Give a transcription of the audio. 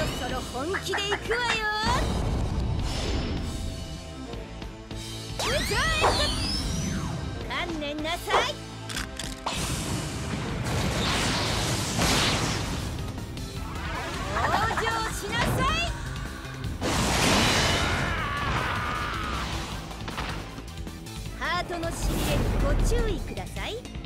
そろ本気でいくわよ。ウザーエッ観念なさい。往生しなさい。ハートのしびれにご注意ください。